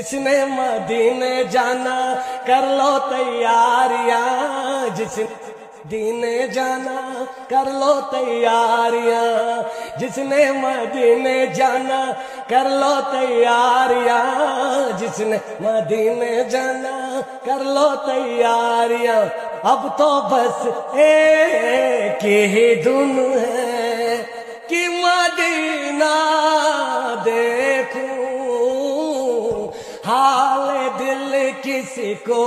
جس نے مدینے جانا کر لو تیاریاں، جس نے مدینے جانا کر لو تیاریاں، جس نے مدینے جانا کر لو تیاریاں، جس نے مدینے جانا کر لو تیاریاں، اب تو بس ایک ہی دھن ہے کہ مدینہ دیکھوں، حال دل کسی کو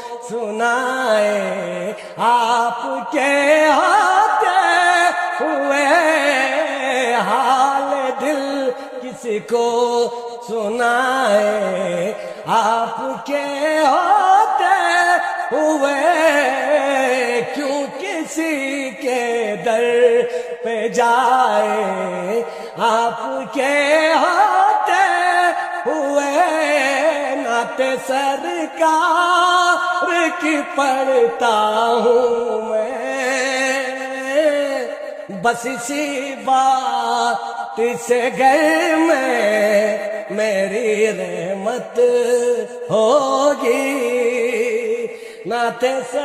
سنائے، آپ کے ہوتے ہوئے حال دل کسی کو سنائے، آپ کے ہوتے ہوئے کیوں کسی کے در پہ جائے، آپ کے ہوتے ہوئے نعت سرکار کی پڑھتا ہوں میں، بس اسی بات سے گھر میں میری رحمت ہوگی، نعت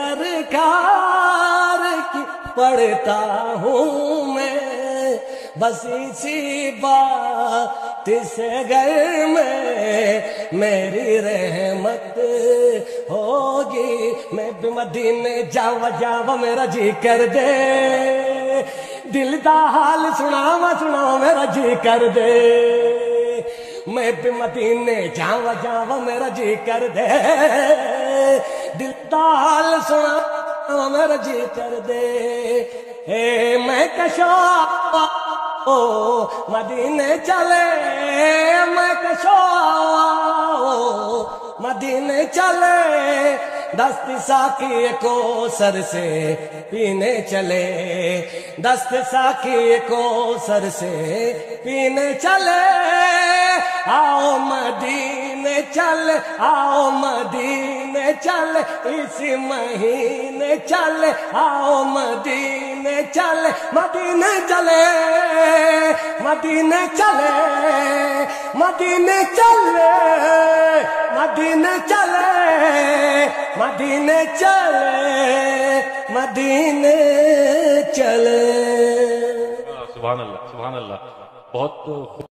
سرکار کی پڑھتا ہوں میں، بس اسی بات سے گھر میں میری رحمت ہوگی، میں بھی مدینے جاوا میرا جی کر دے، دل دا حال سناوا میرا جی کر دے، میں بھی مدینے جاوا میرا جی کر دے، دل دا حال سناوا میرا جی کر دے، میں کشو مدینے چلے، میں کشو مدینے چلے، دست ساقی کو سر سے پینے چلے، دست ساقی کو سر سے پینے چلے، آؤ مدینے چل، آؤ مدینے چل، اسی مہینے چل، آؤ مدینے چل، مدینے چلے، مدینے چلے، مدینے چلے، مدینے چلے، مدینے چلے، مدینے چلے۔ سبحان اللہ، سبحان اللہ، بہت